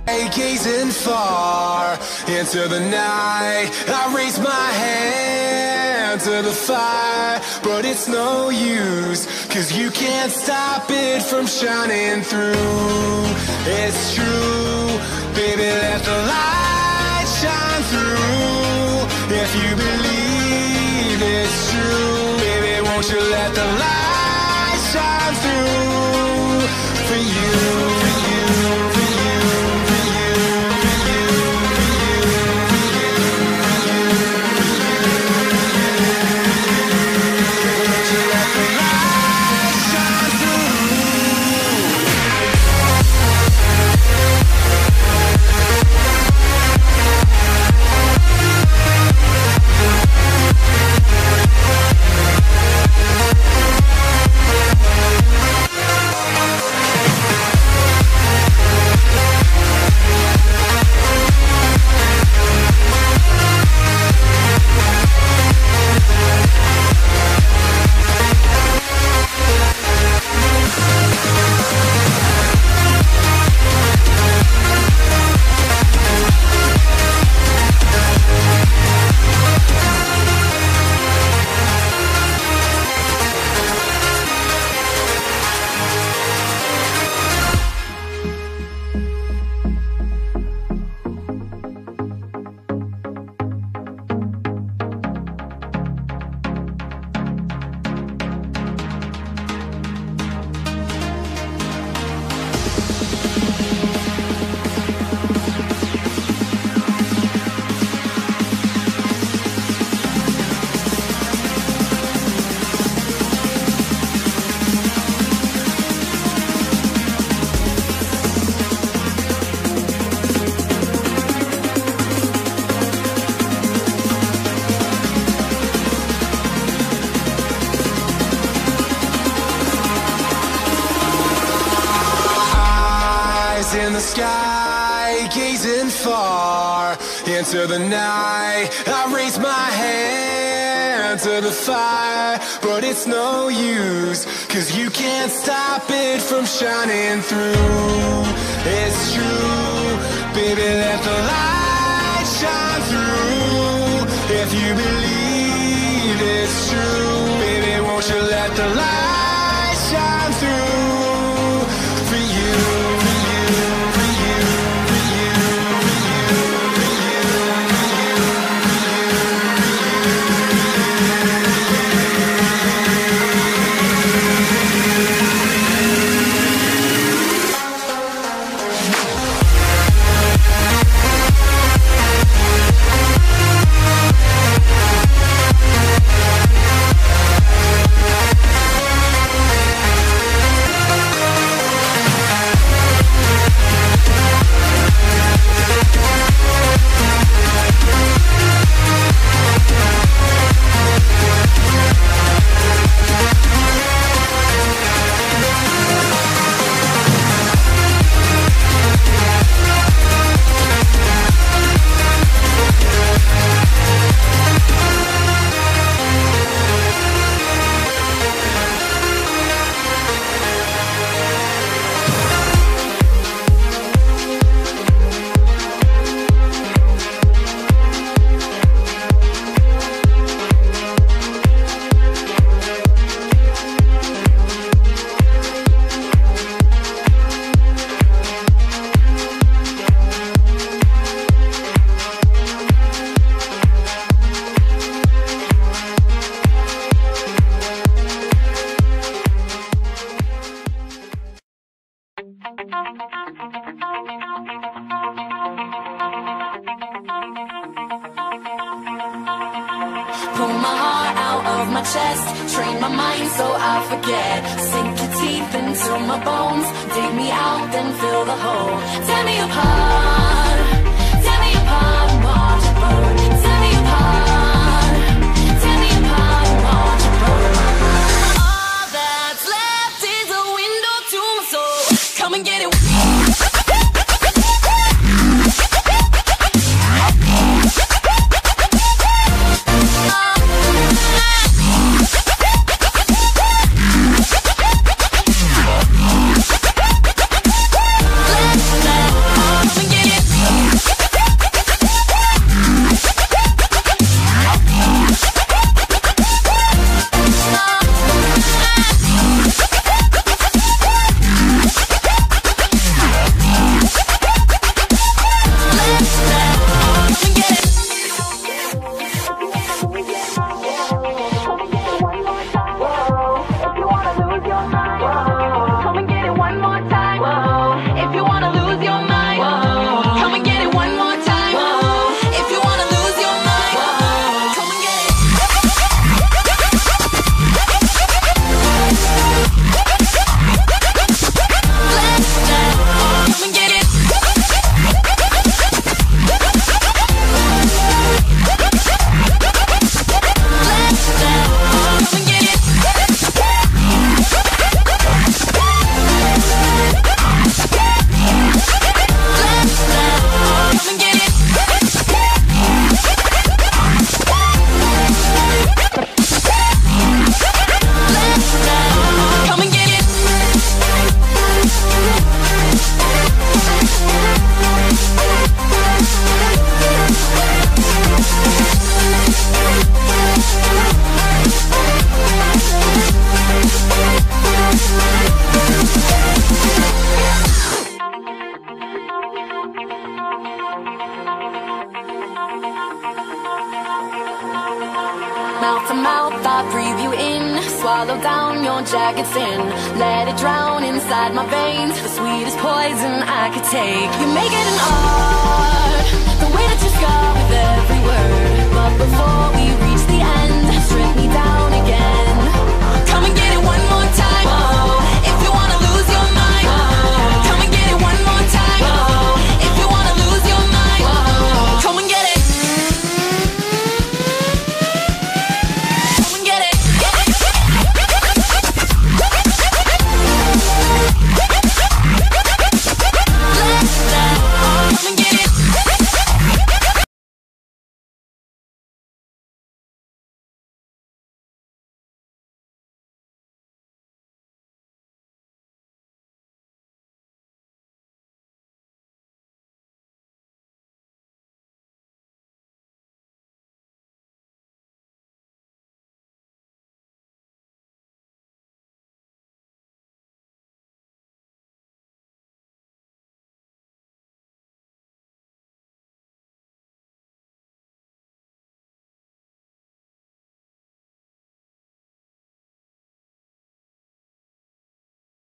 Gazing far into the night, I raise my hand to the fire, but it's no use, 'cause you can't stop it from shining through. It's true, baby, let the light shine through. If you believe it's true, baby, won't you let the light shine through for you. In the sky, gazing far into the night, I raise my hand to the fire, but it's no use, 'cause you can't stop it from shining through. It's true, baby, let the light shine through. If you believe it's true, baby, won't you let the light shine through for you. Pull my heart out of my chest, train my mind so I forget. Sink your teeth into my bones, dig me out, then fill the hole. Tear me apart, and watch it burn. Tear me apart, and watch it burn. All that's left is a window to my soul. Come and get it. Come and get it. swallow down your jagged sin. Let it drown inside my veins, the sweetest poison I could take. You make it an art, the way that you scar with every word. But before we reach the end, strip me down again.